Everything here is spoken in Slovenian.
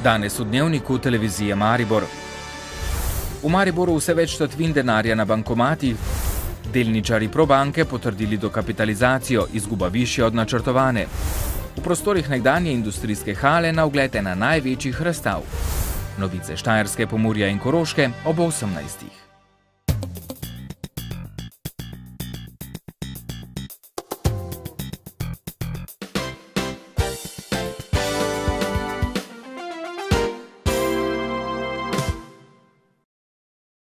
Danes v dnevniku televizije Maribor. V Mariboru vse več tatvin denarja na bankomatih. Delničarji Probanke potrdili dokapitalizacijo, izguba višja od načrtovane. V prostorih nekdanje industrijske hale na ogled ena največjih razstav. Novice Štajerske, Pomurja in Koroške ob 18.